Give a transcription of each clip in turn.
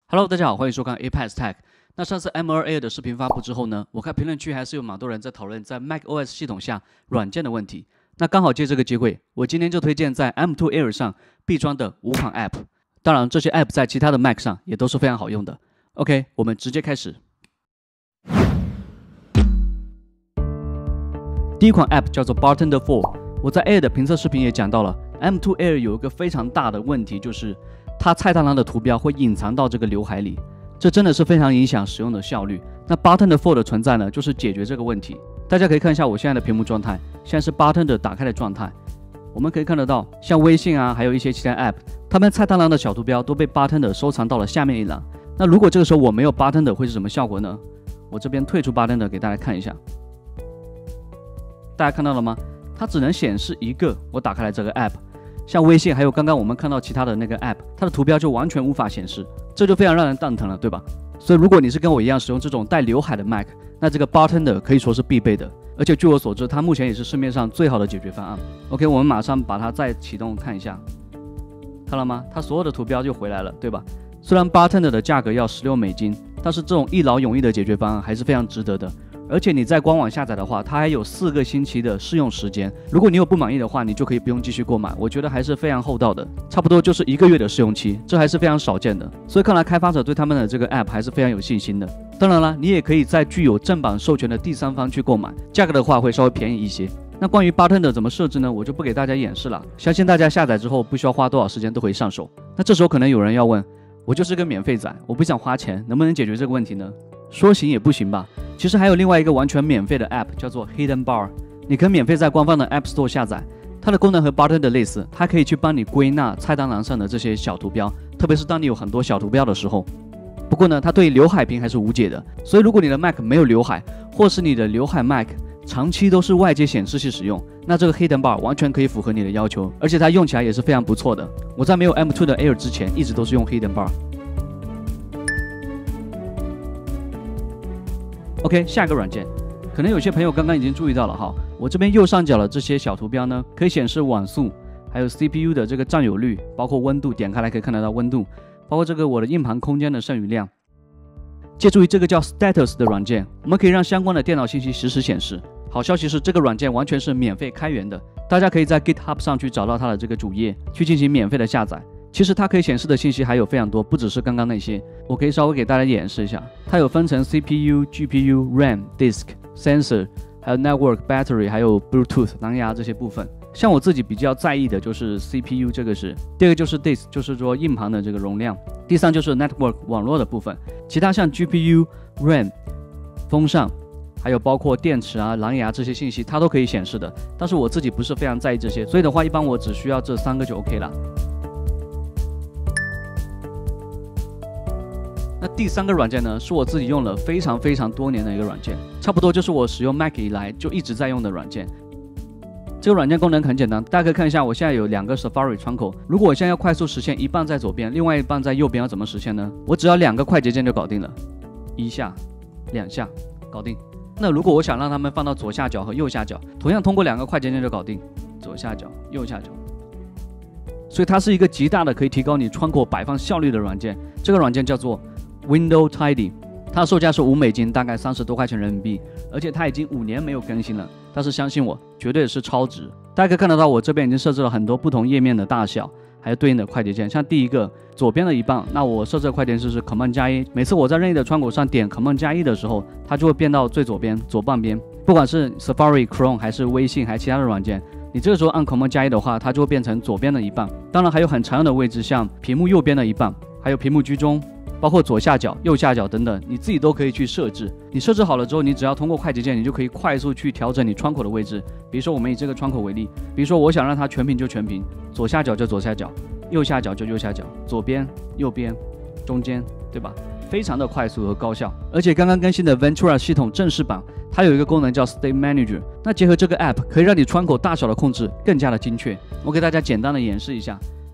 Hello， 大家好，欢迎收看 Apex Tech。那上次 M2 Air 的视频发布之后呢，我看评论区还是有蛮多人在讨论在 macOS 系统下软件的问题。那刚好借这个机会，我今天就推荐在 M2 Air 上必装的5款 App。当然，这些 App 在其他的 Mac 上也都是非常好用的。OK， 我们直接开始。第一款 App 叫做 Bartender 4。我在 Air 的评测视频也讲到了 ，M2 Air 有一个非常大的问题，就是它菜单栏的图标会隐藏到这个刘海里，这真的是非常影响使用的效率。那 Bartender 4的存在呢，就是解决这个问题。大家可以看一下我现在的屏幕状态，现在是 Bartender 打开的状态。我们可以看得到，像微信啊，还有一些其他 App， 它们菜单栏的小图标都被 Bartender 收藏到了下面一栏。那如果这个时候我没有 Bartender 会是什么效果呢？我这边退出 Bartender 给大家看一下，大家看到了吗？它只能显示一个我打开来这个 App。像微信，还有刚刚我们看到其他的那个 App， 它的图标就完全无法显示，这就非常让人蛋疼了，对吧？所以如果你是跟我一样使用这种带刘海的 Mac， 那这个 Bartender 可以说是必备的，而且据我所知，它目前也是市面上最好的解决方案。OK， 我们马上把它再启动看一下，看了吗？它所有的图标就回来了，对吧？虽然 Bartender 的价格要16美金，但是这种一劳永逸的解决方案还是非常值得的。而且你在官网下载的话，它还有4个星期的试用时间。如果你有不满意的话，你就可以不用继续购买。我觉得还是非常厚道的，差不多就是1个月的试用期，这还是非常少见的。所以看来开发者对他们的这个 App 还是非常有信心的。当然了，你也可以在具有正版授权的第三方去购买，价格的话会稍微便宜一些。那关于 Bartender 怎么设置呢？我就不给大家演示了，相信大家下载之后不需要花多少时间都可以上手。那这时候可能有人要问，我就是个免费仔，我不想花钱，能不能解决这个问题呢？说行也不行吧。其实还有另外一个完全免费的 App 叫做 Hidden Bar， 你可以免费在官方的 App Store 下载。它的功能和 Bartender 类似，它可以去帮你归纳菜单栏上的这些小图标，特别是当你有很多小图标的时候。不过呢，它对刘海屏还是无解的，所以如果你的 Mac 没有刘海，或是你的刘海 Mac 长期都是外接显示器使用，那这个 Hidden Bar 完全可以符合你的要求，而且它用起来也是非常不错的。我在没有 M2 的 Air 之前，一直都是用 Hidden Bar。OK， 下一个软件，可能有些朋友刚刚已经注意到了哈，我这边右上角的这些小图标呢，可以显示网速，还有 CPU 的这个占有率，包括温度，点开来可以看得到温度，包括这个我的硬盘空间的剩余量。借助于这个叫 Status 的软件，我们可以让相关的电脑信息实时显示。好消息是，这个软件完全是免费开源的，大家可以在 GitHub 上去找到它的这个主页，去进行免费的下载。其实它可以显示的信息还有非常多，不只是刚刚那些，我可以稍微给大家演示一下。它有分成 CPU、GPU、RAM、Disk、Sensor， 还有 Network、Battery， 还有 Bluetooth 蓝牙这些部分。像我自己比较在意的就是 CPU， 这个是。第二个就是 Disk， 就是说硬盘的这个容量。第三就是 Network 网络的部分。其他像 GPU、RAM、风扇，还有包括电池啊、蓝牙这些信息，它都可以显示的。但是我自己不是非常在意这些，所以的话，一般我只需要这3个就 OK 了。那第3个软件呢，是我自己用了非常多年的一个软件，差不多就是我使用 Mac 以来就一直在用的软件。这个软件功能很简单，大家可以看一下，我现在有2个 Safari 窗口。如果我现在要快速实现一半在左边，另外一半在右边，要怎么实现呢？我只要2个快捷键就搞定了，1下、2下，搞定。那如果我想让它们放到左下角和右下角，同样通过2个快捷键就搞定，左下角、右下角。所以它是一个极大的可以提高你窗口摆放效率的软件。这个软件叫做Window Tidy， 它的售价是5美金，大概30多块钱人民币，而且它已经5年没有更新了。但是相信我，绝对是超值。大家可以看得到，我这边已经设置了很多不同页面的大小，还有对应的快捷键。像第一个左边的一半，那我设置的快捷键是 Command+1， 每次我在任意的窗口上点 Command+1 的时候，它就会变到最左边左半边。不管是 Safari、Chrome 还是微信，还是其他的软件，你这个时候按 Command+1 的话，它就会变成左边的一半。当然还有很常用的位置，像屏幕右边的一半，还有屏幕居中，包括左下角、右下角等等，你自己都可以去设置。你设置好了之后，你只要通过快捷键，你就可以快速去调整你窗口的位置。比如说，我们以这个窗口为例，比如说我想让它全屏就全屏，左下角就左下角，右下角就右下角，左边、右边、中间，对吧？非常的快速和高效。而且刚刚更新的 Ventura 系统正式版，它有一个功能叫 State Manager， 那结合这个 App， 可以让你窗口大小的控制更加的精确。我给大家简单的演示一下。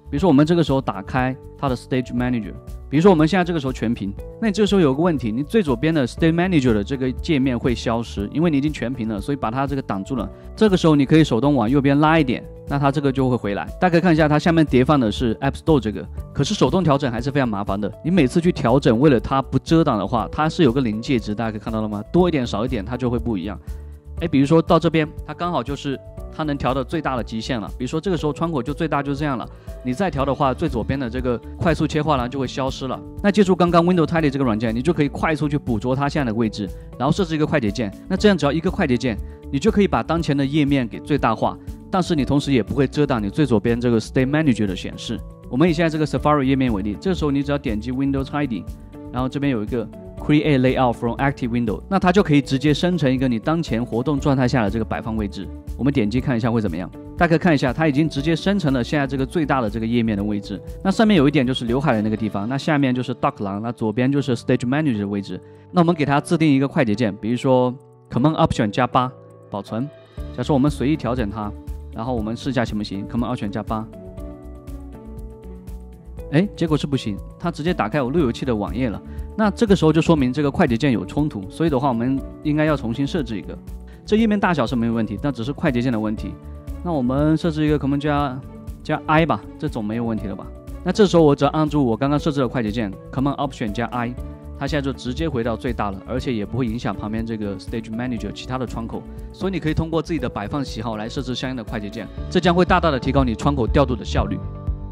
比如说我们这个时候打开它的 Stage Manager， 比如说我们现在这个时候全屏，那你这个时候有个问题，你最左边的 Stage Manager 的这个界面会消失，因为你已经全屏了，所以把它这个挡住了。这个时候你可以手动往右边拉一点，那它这个就会回来。大家可以看一下，它下面叠放的是 App Store 这个，可是手动调整还是非常麻烦的。你每次去调整，为了它不遮挡的话，它是有个临界值，大家可以看到了吗？多一点少一点，它就会不一样。比如说到这边，它刚好就是它能调的最大的极限了。比如说这个时候窗口就最大就是这样了，你再调的话，最左边的这个快速切换栏就会消失了。那借助刚刚 Windows Tidy 这个软件，你就可以快速去捕捉它现在的位置，然后设置一个快捷键。那这样只要一个快捷键，你就可以把当前的页面给最大化，但是你同时也不会遮挡你最左边这个 Stage Manager 的显示。我们以现在这个 Safari 页面为例，这时候你只要点击 Windows Tidy， 然后这边有一个Create Layout from Active Window， 那它就可以直接生成一个你当前活动状态下的这个摆放位置。我们点击看一下会怎么样？大家可以看一下，它已经直接生成了现在这个最大的这个页面的位置。那上面有一点就是刘海的那个地方，那下面就是 Dock 栏，那左边就是 Stage Manager 的位置。那我们给它自定一个快捷键，比如说 Command Option 加8，保存。假设我们随意调整它，然后我们试一下行不行 ？Command Option 加8。结果是不行，它直接打开我路由器的网页了。那这个时候就说明这个快捷键有冲突，所以的话我们应该要重新设置一个。这页面大小是没有问题，但只是快捷键的问题。那我们设置一个 Command 加 I 吧，这总没有问题了吧？那这时候我只要按住我刚刚设置的快捷键 Command Option 加 I， 它现在就直接回到最大了，而且也不会影响旁边这个 Stage Manager 其他的窗口。所以你可以通过自己的摆放喜好来设置相应的快捷键，这将会大大的提高你窗口调度的效率。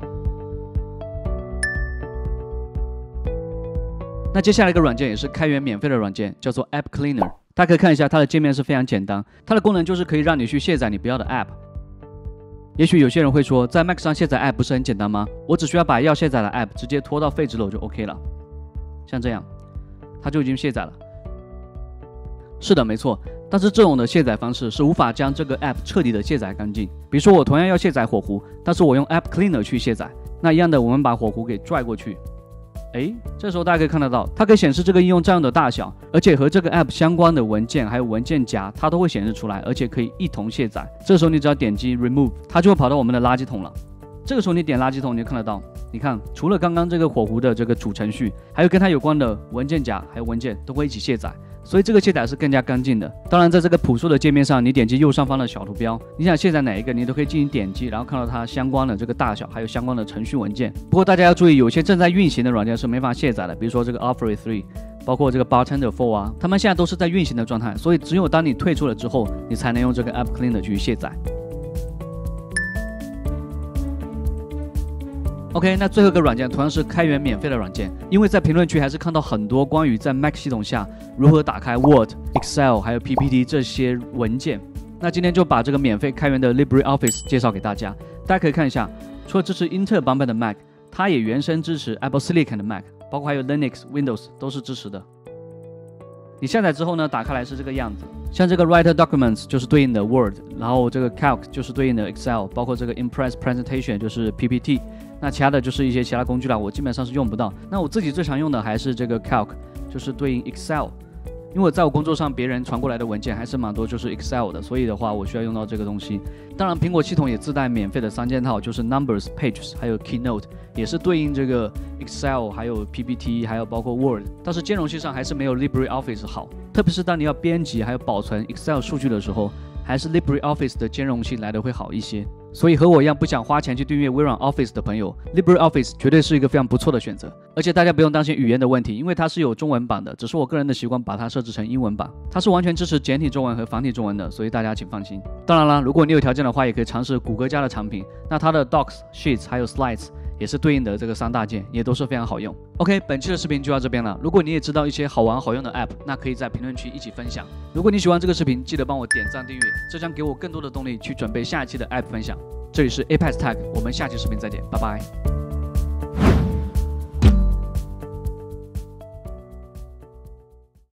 那接下来一个软件也是开源免费的软件，叫做 App Cleaner。大家可以看一下，它的界面是非常简单，它的功能就是可以让你去卸载你不要的 App。也许有些人会说，在 Mac 上卸载 App 不是很简单吗？我只需要把要卸载的 App 直接拖到废纸篓就 OK 了。像这样，它就已经卸载了。是的，没错。但是这种的卸载方式是无法将这个 App 彻底的卸载干净。比如说我同样要卸载火狐，但是我用 App Cleaner 去卸载，那一样的，我们把火狐给拽过去。这时候大家可以看得到，它可以显示这个应用占用的大小，而且和这个 App 相关的文件还有文件夹，它都会显示出来，而且可以一同卸载。这时候你只要点击 Remove， 它就会跑到我们的垃圾桶了。这个时候你点垃圾桶，你就看得到，你看除了刚刚这个火狐的这个主程序，还有跟它有关的文件夹还有文件都会一起卸载。所以这个卸载是更加干净的。当然，在这个朴素的界面上，你点击右上方的小图标，你想卸载哪一个，你都可以进行点击，然后看到它相关的这个大小，还有相关的程序文件。不过大家要注意，有些正在运行的软件是没法卸载的，比如说这个 Offray 3，包括这个 Bartender 4啊，它们现在都是在运行的状态，所以只有当你退出了之后，你才能用这个 App Cleaner 去卸载。OK， 那最后一个软件同样是开源免费的软件，因为在评论区还是看到很多关于在 Mac 系统下如何打开 Word、Excel 还有 PPT 这些文件。那今天就把这个免费开源的 LibreOffice 介绍给大家。大家可以看一下，除了支持英特尔版本的 Mac， 它也原生支持 Apple Silicon 的 Mac， 包括还有 Linux、Windows 都是支持的。你下载之后呢，打开来是这个样子。像这个 Writer Documents 就是对应的 Word， 然后这个 Calc 就是对应的 Excel， 包括这个 Impress Presentation 就是 PPT。那其他的就是一些其他工具啦，我基本上是用不到。那我自己最常用的还是这个 Calc， 就是对应 Excel。因为在我工作上，别人传过来的文件还是蛮多，就是 Excel 的，所以的话我需要用到这个东西。当然，苹果系统也自带免费的3件套，就是 Numbers、Pages 还有 Keynote， 也是对应这个 Excel 还有 PPT 还有包括 Word， 但是兼容性上还是没有 LibreOffice 好。特别是当你要编辑还有保存 Excel 数据的时候，还是 LibreOffice 的兼容性来的会好一些。所以和我一样不想花钱去订阅微软 Office 的朋友 ，LibreOffice 绝对是一个非常不错的选择。而且大家不用担心语言的问题，因为它是有中文版的，只是我个人的习惯把它设置成英文版。它是完全支持简体中文和繁体中文的，所以大家请放心。当然了，如果你有条件的话，也可以尝试谷歌家的产品，那它的 Docs、Sheets 还有 Slides 也是对应的这个3大件，也都是非常好用。OK， 本期的视频就到这边了。如果你也知道一些好玩好用的 App， 那可以在评论区一起分享。如果你喜欢这个视频，记得帮我点赞订阅，这将给我更多的动力去准备下一期的 App 分享。这里是 Apex Tech， 我们下期视频再见，拜拜。